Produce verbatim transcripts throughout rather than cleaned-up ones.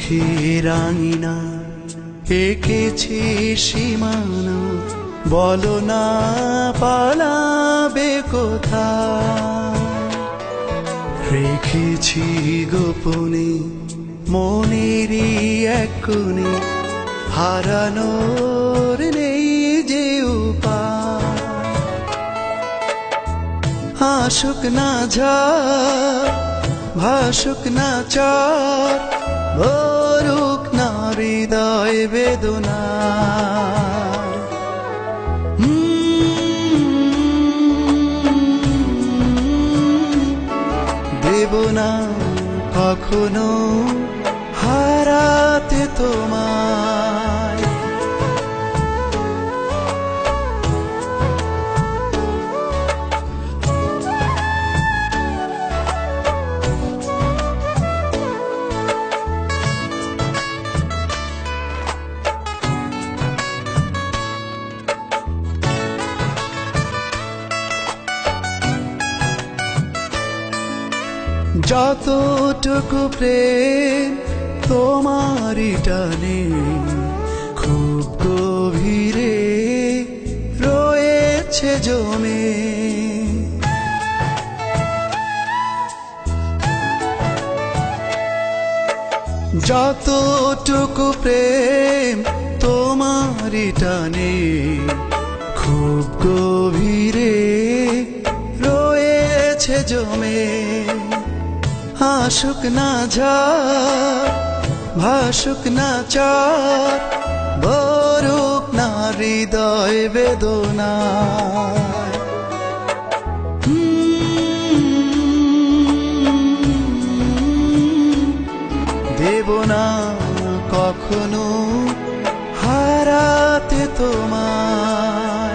চোখের আঙিনা এঁকেছি সীমানা, বলো না পালাবে কোথায়। রেখেছি গোপনে মনেরই এক কোণে, হারানোর নেই যে উপায়। আসুক না ঝড়, ভাসুক না চর, ভরুক না হৃদয় বেদনা। দেব না কখনো হারাতে তোমায়। যতটুকু প্রেম তোমারই টানে, খুব গভীরে রয়েছে জমে। যতটুকু প্রেম তোমারই টানে, খুব গভীরে রয়েছে জমে। আসুক না ঝড়, ভাসুক না চর, ভরুক না হৃদয় বেদনা। দেব না কখনো হারাতে তোমায়।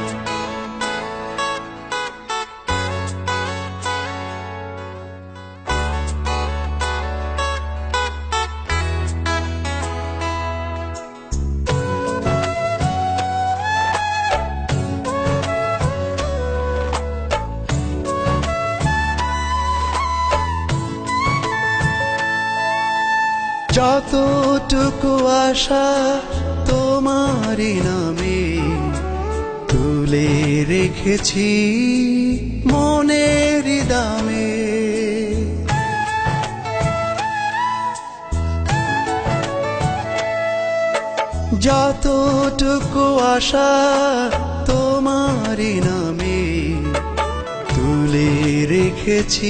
যতটুকু আশা তোমারই নামে তুলে রেখেছি মনের দামে। যতটুকু আশা তোমারই নামে তুলে রেখেছি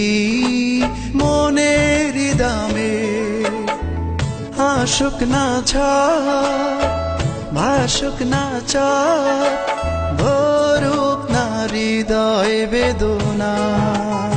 মনের দামে। আসুক না ঝড়, ভাসুক না চর, ভরুক না হৃদয় বেদনা।